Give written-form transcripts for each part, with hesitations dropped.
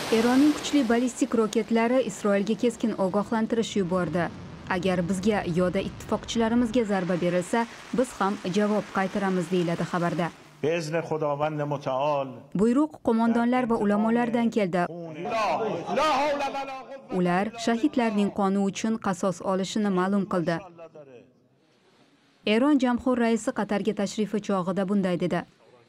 Eronning kuchli ballistik roketlari Isroilga keskin ogohlantirish yubordi. Agar bizga yoda ittifoqchilarimizga zarba berilsa, biz ham javob qaytaramiz, deyiladi xabarda. Buyruq qo'mondonlar va ulamolardan keldi. Ular shahidlarning qoni uchun qasos olishini ma'lum qildi. Eron jamhur raisi Qatarga tashrifi chog'ida bunday dedi.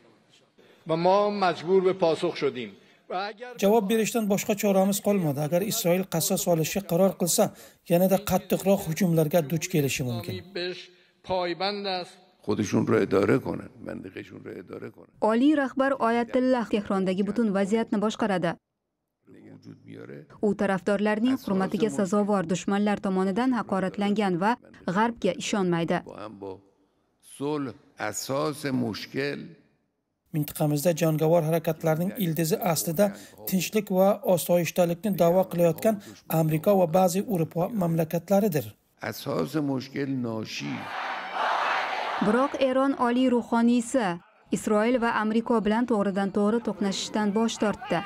Javob berishdan boshqa choramiz qolmadi. Agar Isroil qasos olishga qaror qilsa, yanada qattiqroq hujumlarga duch kelishi mumkin. Oliy rahbar Oyatullah Tehrondagi butun vaziyatni boshqaradi. U tarafdorlarning hurmatiga sazovor dushmanlar tomonidan haqoratlangan va G'arbga ishonmaydi. Mintaqamizda jangovar harakatlarning ildizi aslida tinchlik va osoyishtalikni da'vo qilayotgan Amerika va ba'zi Yevropa mamlakatlaridir. Biroq Eron oliy ruhoniysi Isroil va Amerika bilan to'g'ridan-to'g'ri to'qnashishdan bosh tortdi.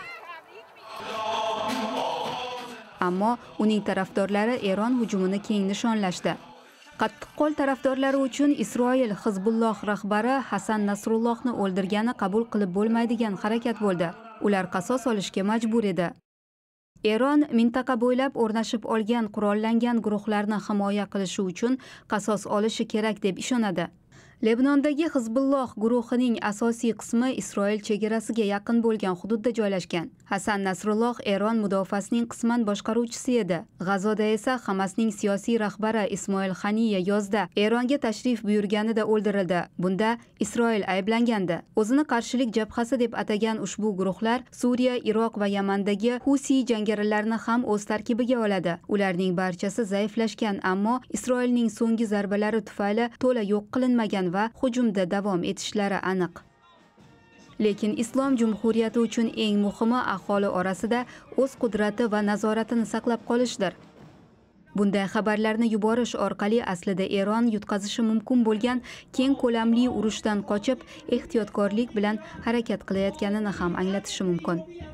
Ammo uning tarafdorlari Eron hujumini keng nishonlashdi. Qattiqqo'l tarafdorlari uchun Isroil Hizbulloh rahbari Hasan Nasrullohni o'ldirgani qabul qilib bo'lmaydigan harakat bo'ldi. Ular qasos olishga majbur edi. Eron mintaqa bo'ylab o'rnashib olgan qurollangan guruhlarni himoya qilishi uchun qasos olishi kerak deb ishonadi. Lebnondagi Hizbulloh guruhining asosiy qismi Isroil chegarasiga yaqin bo'lgan hududda joylashgan. Hasan Nasrulloh Eron mudofaasining qisman boshqaruvchisi edi. G'azoda esa Hamasning siyosiy rahbari Ismoil Haniya yozda Eronga tashrif buyurganida o'ldirildi. Bunda Isroil ayblangandi. O'zini qarshilik jabhasi deb atagan ushbu guruhlar Suriya, Iroq va Yamandagi Husi jangarilarini ham o'z tarkibiga oladi. Ularning barchasi zaiflashgan, ammo Isroilning so'nggi zarbalari tufayli to'la yo'q qilinmagan va hujumda davom etishlari aniq. Lekin Islom Jumhuriyati uchun eng muhimi aholi orasida o'z qudrati va nazoratini saqlab qolishdir. Bunday xabarlarni yuborish orqali aslida Eron yutqazishi mumkin bo'lgan keng ko'lamli urushdan qochib, ehtiyotkorlik bilan harakat qilayotganini ham anglatishi mumkin.